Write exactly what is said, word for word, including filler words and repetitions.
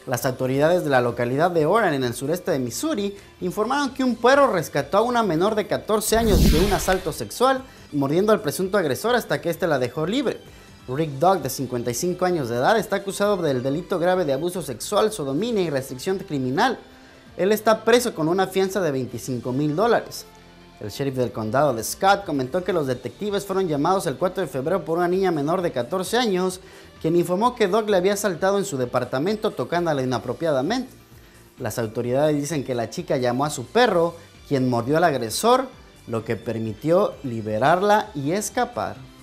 Las autoridades de la localidad de Oran, en el sureste de Missouri, informaron que un perro rescató a una menor de catorce años de un asalto sexual, mordiendo al presunto agresor hasta que éste la dejó libre. Rick Dog, de cincuenta y cinco años de edad, está acusado del delito grave de abuso sexual, sodomía y restricción criminal. Él está preso con una fianza de veinticinco mil dólares. El sheriff del condado de Scott comentó que los detectives fueron llamados el cuatro de febrero por una niña menor de catorce años, quien informó que Dog le había asaltado en su departamento tocándola inapropiadamente. Las autoridades dicen que la chica llamó a su perro, quien mordió al agresor, lo que permitió liberarla y escapar.